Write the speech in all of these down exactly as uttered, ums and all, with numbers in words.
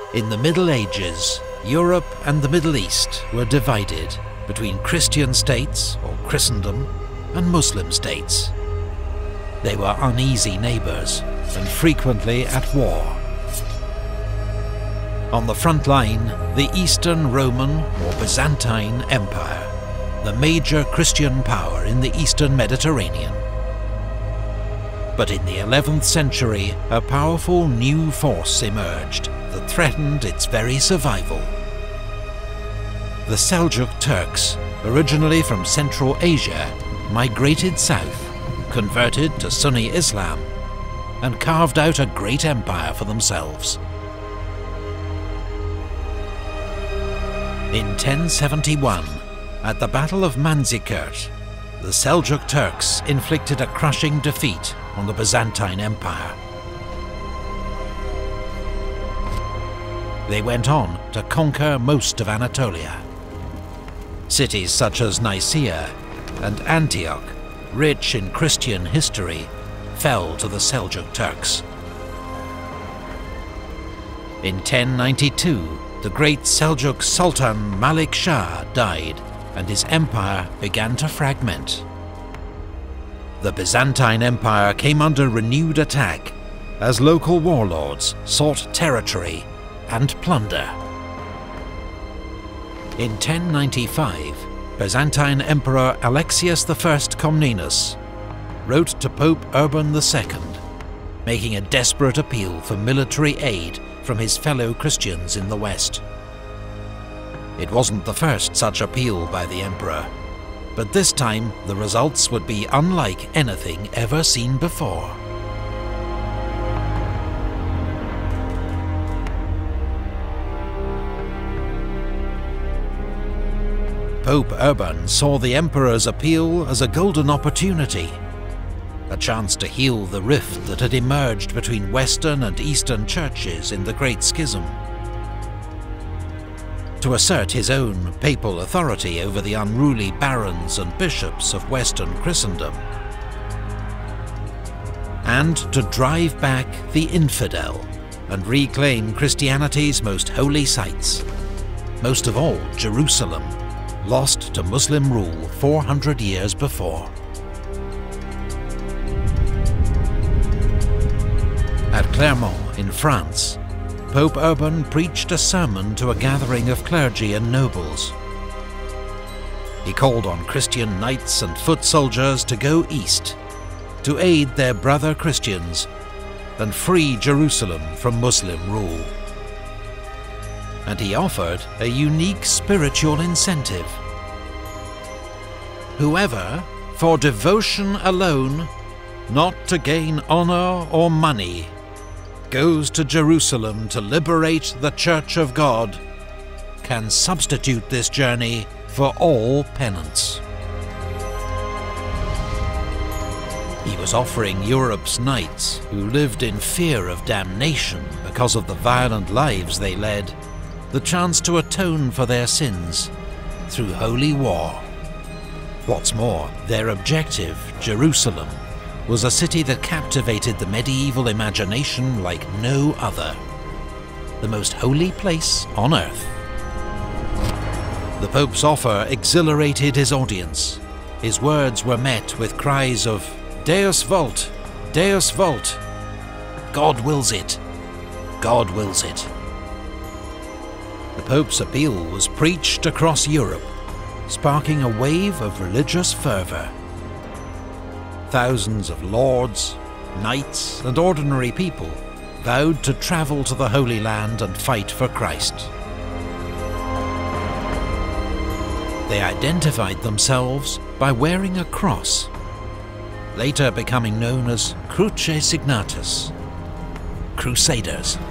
In the Middle Ages, Europe and the Middle East were divided between Christian states, or Christendom, and Muslim states. They were uneasy neighbours and frequently at war. On the front line, the Eastern Roman or Byzantine Empire, the major Christian power in the Eastern Mediterranean. But in the eleventh century, a powerful new force emerged that threatened its very survival. The Seljuk Turks, originally from Central Asia, migrated south, converted to Sunni Islam, and carved out a great empire for themselves. In ten seventy-one, at the Battle of Manzikert, the Seljuk Turks inflicted a crushing defeat on the Byzantine Empire. They went on to conquer most of Anatolia. Cities such as Nicaea and Antioch, rich in Christian history, fell to the Seljuk Turks. In ten ninety-two, the great Seljuk Sultan Malik Shah died, and his empire began to fragment. The Byzantine Empire came under renewed attack as local warlords sought territory and plunder. In ten ninety-five, Byzantine Emperor Alexius the First Comnenus wrote to Pope Urban the Second, making a desperate appeal for military aid from his fellow Christians in the West. It wasn't the first such appeal by the emperor, but this time the results would be unlike anything ever seen before. Pope Urban saw the emperor's appeal as a golden opportunity, a chance to heal the rift that had emerged between Western and Eastern churches in the Great Schism, to assert his own papal authority over the unruly barons and bishops of Western Christendom, and to drive back the infidel and reclaim Christianity's most holy sites, most of all Jerusalem, lost to Muslim rule four hundred years before. At Clermont in France, Pope Urban preached a sermon to a gathering of clergy and nobles. He called on Christian knights and foot soldiers to go east, to aid their brother Christians and free Jerusalem from Muslim rule. And he offered a unique spiritual incentive. Whoever, for devotion alone, not to gain honor or money, goes to Jerusalem to liberate the Church of God, can substitute this journey for all penance. He was offering Europe's knights, who lived in fear of damnation because of the violent lives they led, the chance to atone for their sins through holy war. What's more, their objective, Jerusalem, was a city that captivated the medieval imagination like no other, the most holy place on earth. The Pope's offer exhilarated his audience. His words were met with cries of "Deus vult! Deus vult! God wills it! God wills it!" The Pope's appeal was preached across Europe, sparking a wave of religious fervour. Thousands of lords, knights, and ordinary people vowed to travel to the Holy Land and fight for Christ. They identified themselves by wearing a cross, later becoming known as Cruce Signatus, Crusaders.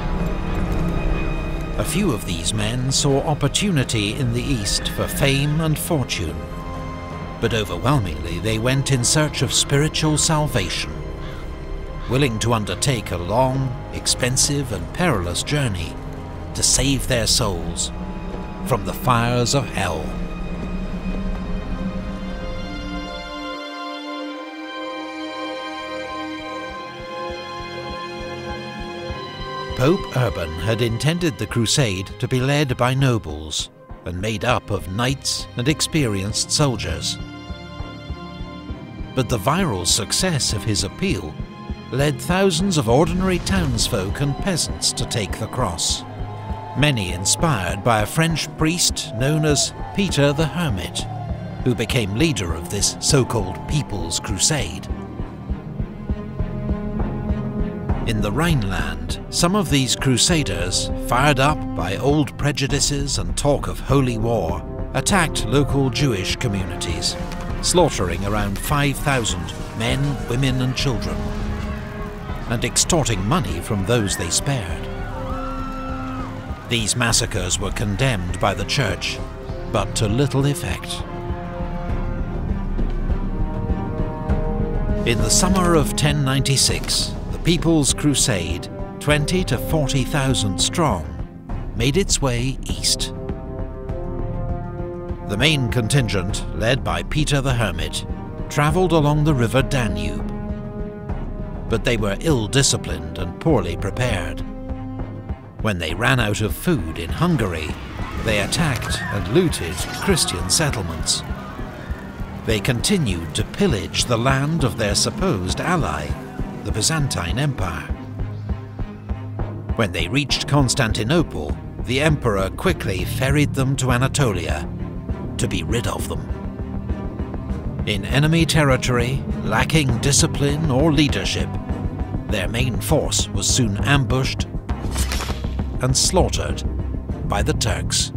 A few of these men saw opportunity in the East for fame and fortune, but overwhelmingly they went in search of spiritual salvation, willing to undertake a long, expensive and perilous journey to save their souls from the fires of hell. Pope Urban had intended the crusade to be led by nobles and made up of knights and experienced soldiers. But the viral success of his appeal led thousands of ordinary townsfolk and peasants to take the cross, many inspired by a French priest known as Peter the Hermit, who became leader of this so-called People's Crusade. In the Rhineland, some of these crusaders, fired up by old prejudices and talk of holy war, attacked local Jewish communities, slaughtering around five thousand men, women and children, and extorting money from those they spared. These massacres were condemned by the Church, but to little effect. In the summer of ten ninety-six, the People's Crusade, twenty to forty thousand strong, made its way east. The main contingent, led by Peter the Hermit, travelled along the river Danube. But they were ill-disciplined and poorly prepared. When they ran out of food in Hungary, they attacked and looted Christian settlements. They continued to pillage the land of their supposed ally, the Byzantine Empire. When they reached Constantinople, the emperor quickly ferried them to Anatolia to be rid of them. In enemy territory, lacking discipline or leadership, their main force was soon ambushed and slaughtered by the Turks.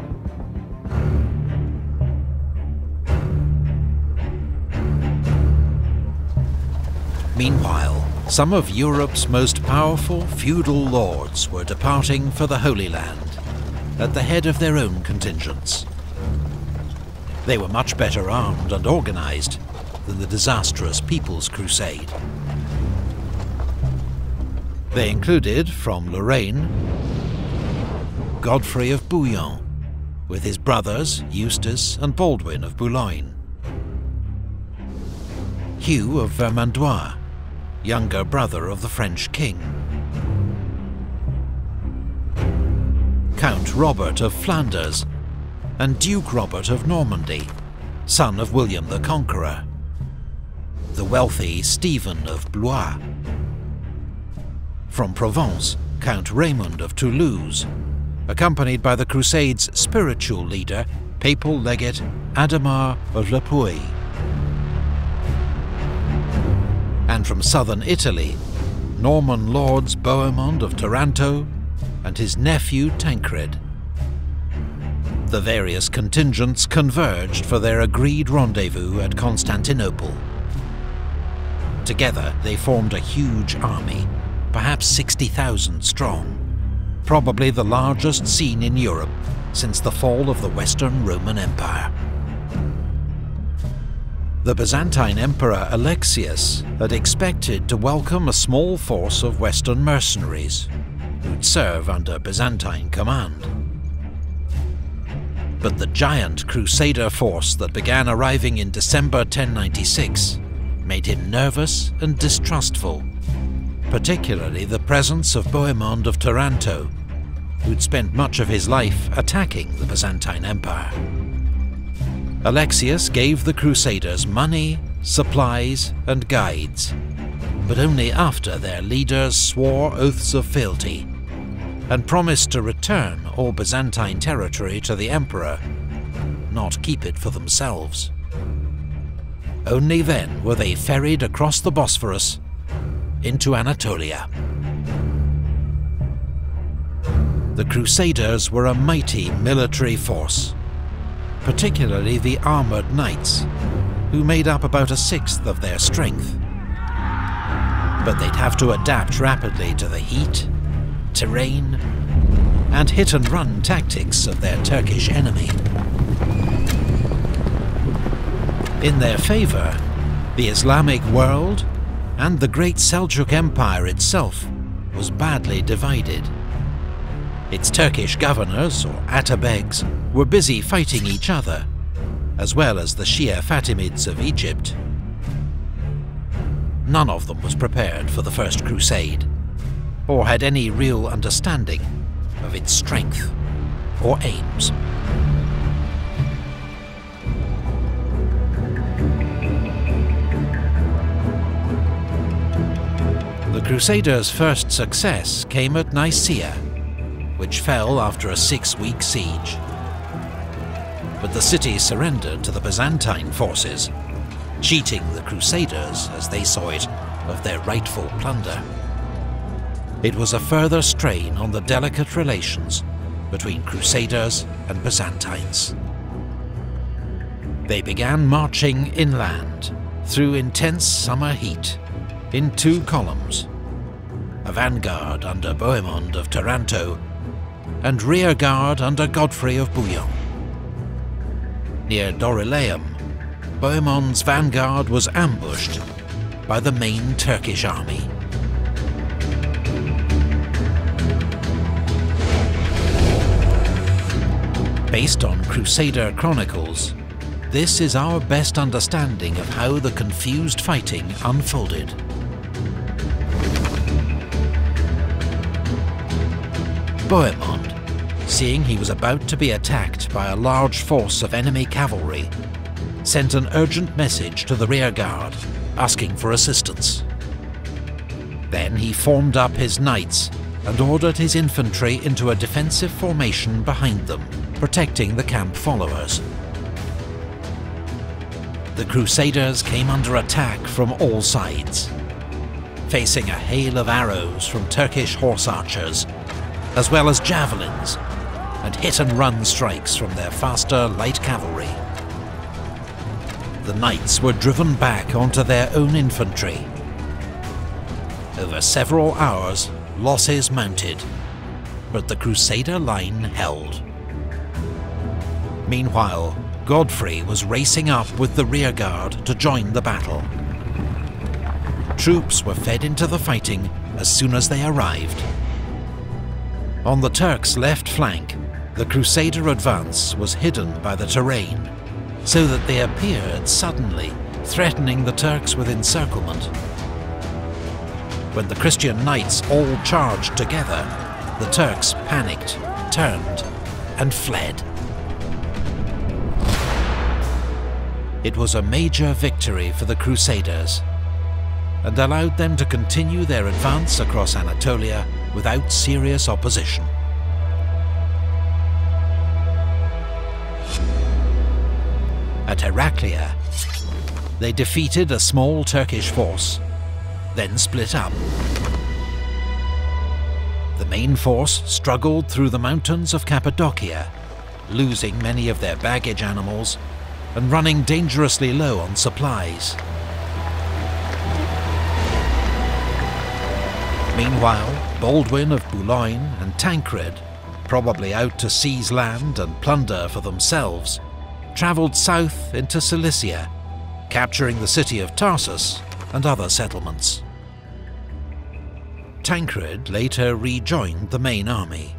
Meanwhile, some of Europe's most powerful feudal lords were departing for the Holy Land, at the head of their own contingents. They were much better armed and organized than the disastrous People's Crusade. They included, from Lorraine, Godfrey of Bouillon, with his brothers Eustace and Baldwin of Boulogne; Hugh of Vermandois, younger brother of the French king; Count Robert of Flanders, and Duke Robert of Normandy, son of William the Conqueror; the wealthy Stephen of Blois; from Provence, Count Raymond of Toulouse, accompanied by the Crusade's spiritual leader, papal legate Adhemar of Le Puy; and from southern Italy, Norman lords Bohemond of Taranto and his nephew Tancred. The various contingents converged for their agreed rendezvous at Constantinople. Together they formed a huge army, perhaps sixty thousand strong, probably the largest seen in Europe since the fall of the Western Roman Empire. The Byzantine Emperor Alexius had expected to welcome a small force of Western mercenaries, who'd serve under Byzantine command. But the giant Crusader force that began arriving in December ten ninety-six made him nervous and distrustful, particularly the presence of Bohemond of Taranto, who'd spent much of his life attacking the Byzantine Empire. Alexius gave the Crusaders money, supplies and guides, but only after their leaders swore oaths of fealty and promised to return all Byzantine territory to the emperor, not keep it for themselves. Only then were they ferried across the Bosphorus into Anatolia. The Crusaders were a mighty military force, particularly the armoured knights, who made up about a sixth of their strength. But they'd have to adapt rapidly to the heat, terrain, and hit-and-run tactics of their Turkish enemy. In their favour, the Islamic world and the great Seljuk Empire itself was badly divided. Its Turkish governors, or atabegs, were busy fighting each other, as well as the Shia Fatimids of Egypt. None of them was prepared for the First Crusade. or had any real understanding of its strength or aims. The Crusaders' first success came at Nicaea, which fell after a six-week siege. But the city surrendered to the Byzantine forces, cheating the Crusaders, as they saw it, of their rightful plunder. It was a further strain on the delicate relations between Crusaders and Byzantines. They began marching inland through intense summer heat in two columns, a vanguard under Bohemond of Taranto and rearguard under Godfrey of Bouillon. Near Dorylaeum, Bohemond's vanguard was ambushed by the main Turkish army. Based on Crusader chronicles, this is our best understanding of how the confused fighting unfolded. Bohemond, seeing he was about to be attacked by a large force of enemy cavalry, sent an urgent message to the rearguard, asking for assistance. Then he formed up his knights and ordered his infantry into a defensive formation behind them, protecting the camp followers. The Crusaders came under attack from all sides, facing a hail of arrows from Turkish horse archers, as well as javelins and hit-and-run strikes from their faster light cavalry. The knights were driven back onto their own infantry. Over several hours, losses mounted, but the Crusader line held. Meanwhile, Godfrey was racing up with the rearguard to join the battle. Troops were fed into the fighting as soon as they arrived. On the Turks' left flank, the Crusader advance was hidden by the terrain, so that they appeared suddenly, threatening the Turks with encirclement. When the Christian knights all charged together, the Turks panicked, turned, and fled. It was a major victory for the Crusaders, and allowed them to continue their advance across Anatolia without serious opposition. At Heraclea, they defeated a small Turkish force, then split up. The main force struggled through the mountains of Cappadocia, losing many of their baggage animals and running dangerously low on supplies. Meanwhile, Baldwin of Boulogne and Tancred, probably out to seize land and plunder for themselves, travelled south into Cilicia, capturing the city of Tarsus and other settlements. Tancred later rejoined the main army.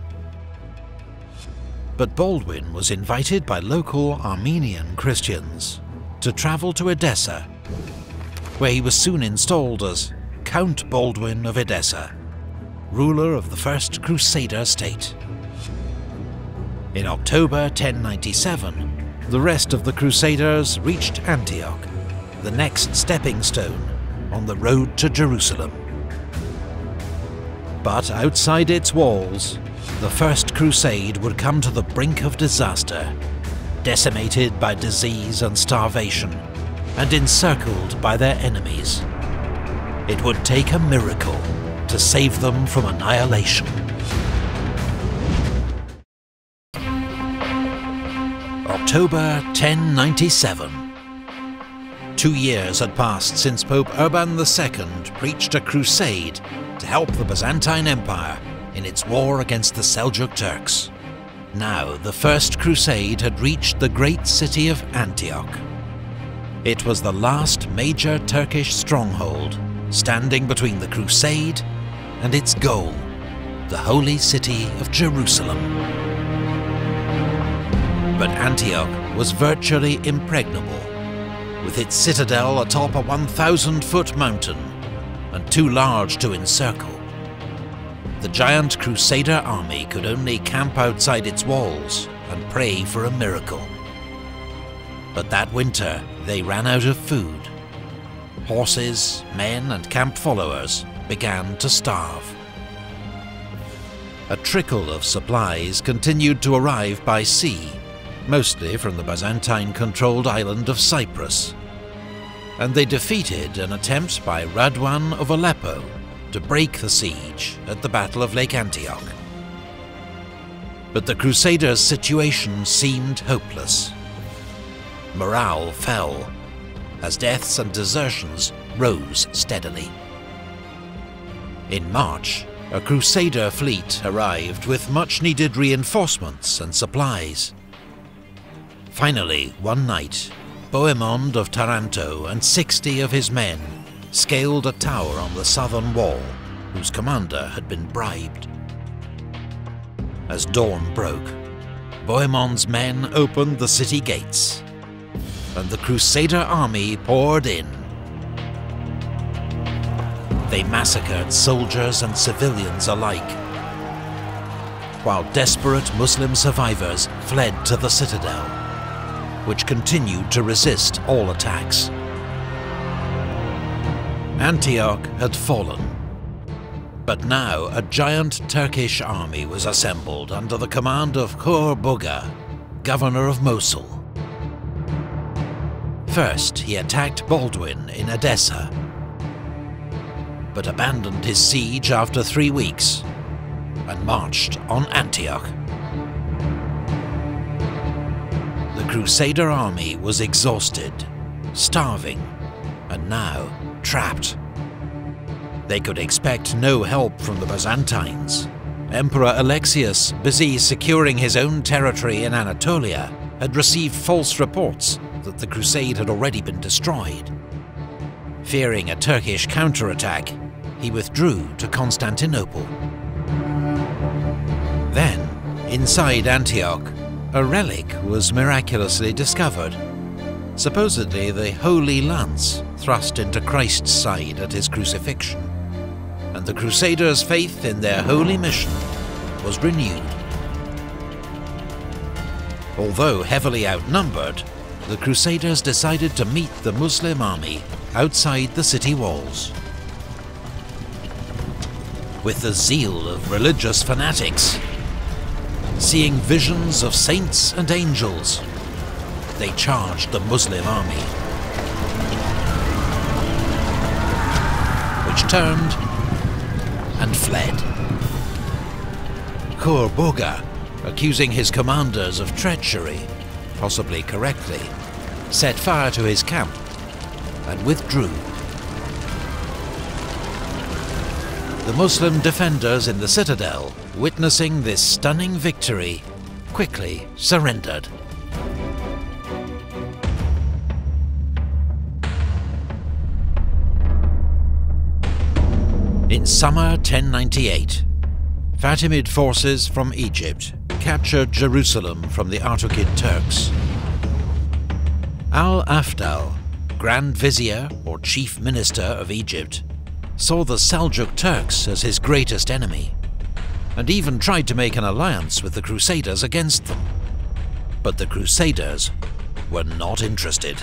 But Baldwin was invited by local Armenian Christians to travel to Edessa, where he was soon installed as Count Baldwin of Edessa, ruler of the First Crusader state. In October ten ninety-seven, the rest of the Crusaders reached Antioch, the next stepping stone on the road to Jerusalem. But outside its walls, the First Crusade would come to the brink of disaster, decimated by disease and starvation, and encircled by their enemies. It would take a miracle to save them from annihilation. October ten ninety-seven. Two years had passed since Pope Urban the Second preached a crusade to help the Byzantine Empire in its war against the Seljuk Turks. Now the First Crusade had reached the great city of Antioch. It was the last major Turkish stronghold, standing between the Crusade and its goal, the holy city of Jerusalem. But Antioch was virtually impregnable, with its citadel atop a one thousand foot mountain and too large to encircle. the giant Crusader army could only camp outside its walls and pray for a miracle. But that winter, they ran out of food. Horses, men and camp followers began to starve. A trickle of supplies continued to arrive by sea, mostly from the Byzantine-controlled island of Cyprus, and they defeated an attempt by Radwan of Aleppo to break the siege at the Battle of Lake Antioch. But the Crusaders' situation seemed hopeless. Morale fell, as deaths and desertions rose steadily. In March, a Crusader fleet arrived with much-needed reinforcements and supplies. Finally, one night, Bohemond of Taranto and sixty of his men scaled a tower on the southern wall, whose commander had been bribed. As dawn broke, Bohemond's men opened the city gates, and the Crusader army poured in. They massacred soldiers and civilians alike, while desperate Muslim survivors fled to the citadel, which continued to resist all attacks. Antioch had fallen, but now a giant Turkish army was assembled under the command of Khor Boga, governor of Mosul. First, he attacked Baldwin in Edessa, but abandoned his siege after three weeks and marched on Antioch. The Crusader army was exhausted, starving, and now trapped. They could expect no help from the Byzantines. Emperor Alexius, busy securing his own territory in Anatolia, had received false reports that the crusade had already been destroyed. Fearing a Turkish counterattack, he withdrew to Constantinople. Then, inside Antioch, a relic was miraculously discovered. Supposedly the Holy Lance thrust into Christ's side at his crucifixion, and the Crusaders' faith in their holy mission was renewed. Although heavily outnumbered, the Crusaders decided to meet the Muslim army outside the city walls. With the zeal of religious fanatics, seeing visions of saints and angels, they charged the Muslim army, which turned and fled. Khor Boga, accusing his commanders of treachery, possibly correctly, set fire to his camp and withdrew. The Muslim defenders in the citadel, witnessing this stunning victory, quickly surrendered. In summer ten ninety-eight, Fatimid forces from Egypt captured Jerusalem from the Artukid Turks. Al-Afdal, Grand Vizier or Chief Minister of Egypt, saw the Seljuk Turks as his greatest enemy, and even tried to make an alliance with the Crusaders against them. But the Crusaders were not interested.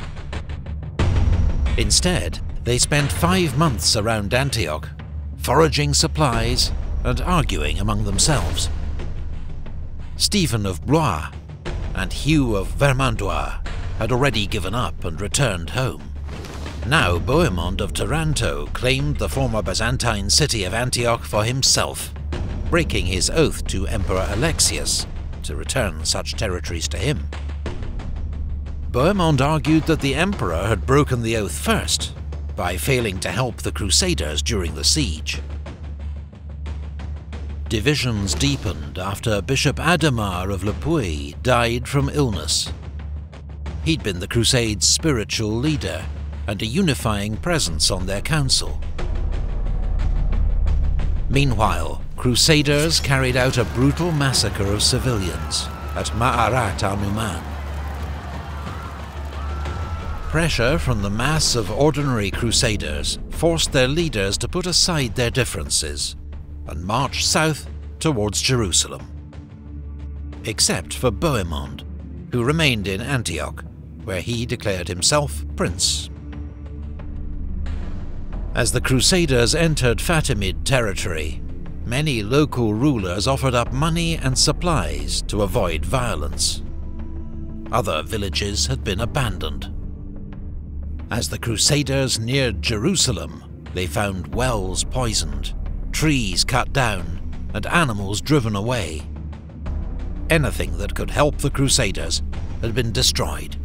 Instead, they spent five months around Antioch, foraging supplies and arguing among themselves. Stephen of Blois and Hugh of Vermandois had already given up and returned home. Now Bohemond of Taranto claimed the former Byzantine city of Antioch for himself, breaking his oath to Emperor Alexius to return such territories to him. Bohemond argued that the emperor had broken the oath first, by failing to help the Crusaders during the siege. Divisions deepened after Bishop Adhemar of Le Puy died from illness. He'd been the Crusades' spiritual leader and a unifying presence on their council. Meanwhile, Crusaders carried out a brutal massacre of civilians at Ma'arat al-Numan. Pressure from the mass of ordinary Crusaders forced their leaders to put aside their differences and marched south towards Jerusalem. Except for Bohemond, who remained in Antioch, where he declared himself prince. As the Crusaders entered Fatimid territory, many local rulers offered up money and supplies to avoid violence. Other villages had been abandoned. As the Crusaders neared Jerusalem, they found wells poisoned, trees cut down, and animals driven away. Anything that could help the Crusaders had been destroyed.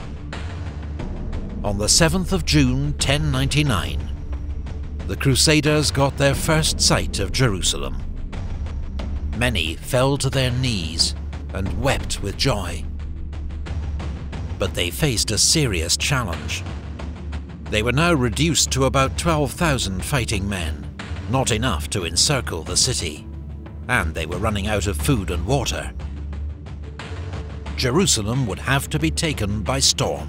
On the seventh of June ten ninety-nine, the Crusaders got their first sight of Jerusalem. Many fell to their knees and wept with joy. But they faced a serious challenge. They were now reduced to about twelve thousand fighting men, not enough to encircle the city, and they were running out of food and water. Jerusalem would have to be taken by storm.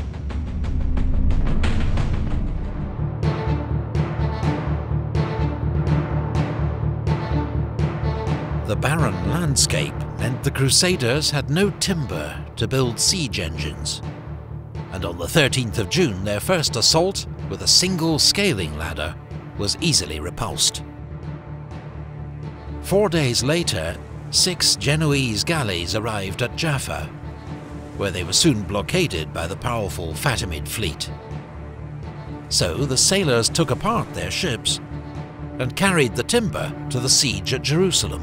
The barren landscape meant the Crusaders had no timber to build siege engines, and on the thirteenth of June their first assault, with a single scaling ladder, was easily repulsed. Four days later, six Genoese galleys arrived at Jaffa, where they were soon blockaded by the powerful Fatimid fleet. So the sailors took apart their ships and carried the timber to the siege at Jerusalem.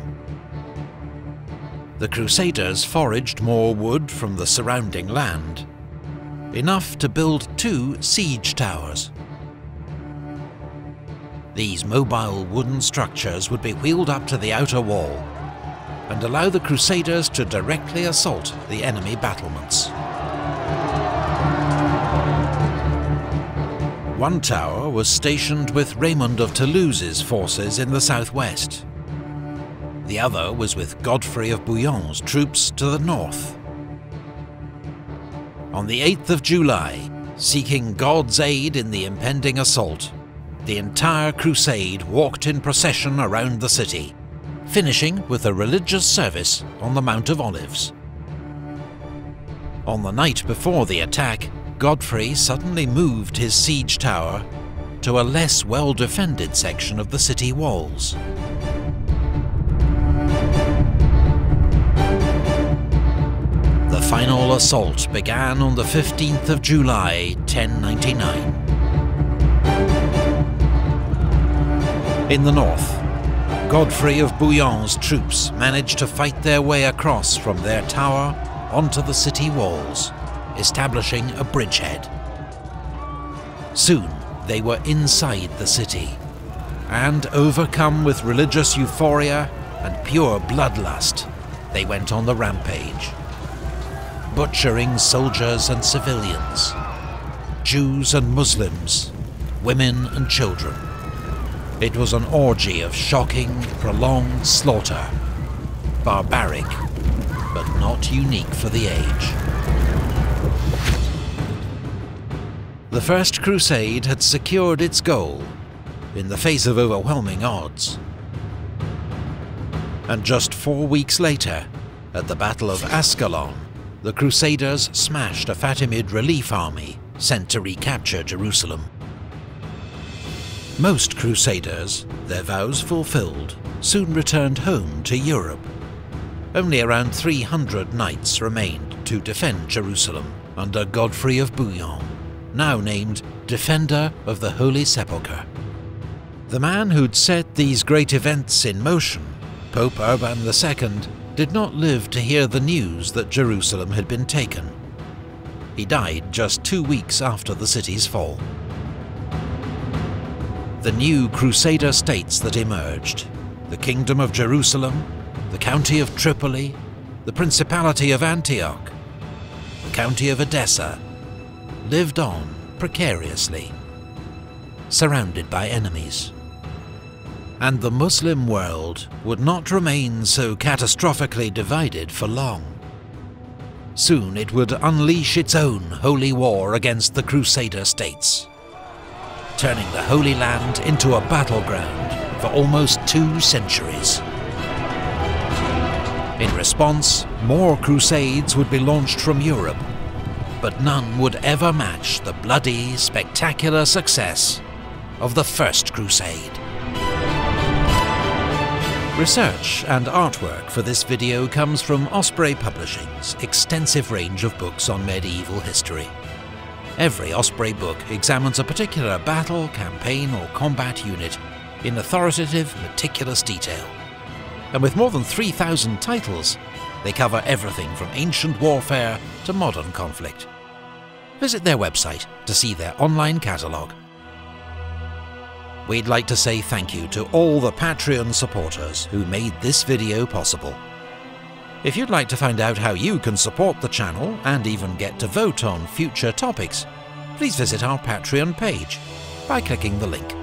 The Crusaders foraged more wood from the surrounding land, enough to build two siege towers. These mobile wooden structures would be wheeled up to the outer wall and allow the Crusaders to directly assault the enemy battlements. One tower was stationed with Raymond of Toulouse's forces in the southwest. The other was with Godfrey of Bouillon's troops to the north. On the eighth of July, seeking God's aid in the impending assault, the entire crusade walked in procession around the city, finishing with a religious service on the Mount of Olives. On the night before the attack, Godfrey suddenly moved his siege tower to a less well-defended section of the city walls. The final assault began on the fifteenth of July, ten ninety-nine. In the north, Godfrey of Bouillon's troops managed to fight their way across from their tower onto the city walls, establishing a bridgehead. Soon they were inside the city, and overcome with religious euphoria and pure bloodlust, they went on the rampage, butchering soldiers and civilians, Jews and Muslims, women and children. It was an orgy of shocking, prolonged slaughter, barbaric, but not unique for the age. The First Crusade had secured its goal in the face of overwhelming odds. And just four weeks later, at the Battle of Ascalon, the Crusaders smashed a Fatimid relief army sent to recapture Jerusalem. Most Crusaders, their vows fulfilled, soon returned home to Europe. Only around three hundred knights remained to defend Jerusalem under Godfrey of Bouillon, now named Defender of the Holy Sepulchre. The man who'd set these great events in motion, Pope Urban the Second, did not live to hear the news that Jerusalem had been taken. He died just two weeks after the city's fall. The new Crusader states that emerged, the Kingdom of Jerusalem, the County of Tripoli, the Principality of Antioch, the County of Edessa, lived on precariously, surrounded by enemies. And the Muslim world would not remain so catastrophically divided for long. Soon it would unleash its own holy war against the Crusader states, turning the Holy Land into a battleground for almost two centuries. In response, more crusades would be launched from Europe, but none would ever match the bloody, spectacular success of the First Crusade. Research and artwork for this video comes from Osprey Publishing's extensive range of books on medieval history. Every Osprey book examines a particular battle, campaign or combat unit in authoritative, meticulous detail. And with more than three thousand titles, they cover everything from ancient warfare to modern conflict. Visit their website to see their online catalogue. We'd like to say thank you to all the Patreon supporters who made this video possible. If you'd like to find out how you can support the channel and even get to vote on future topics, please visit our Patreon page by clicking the link.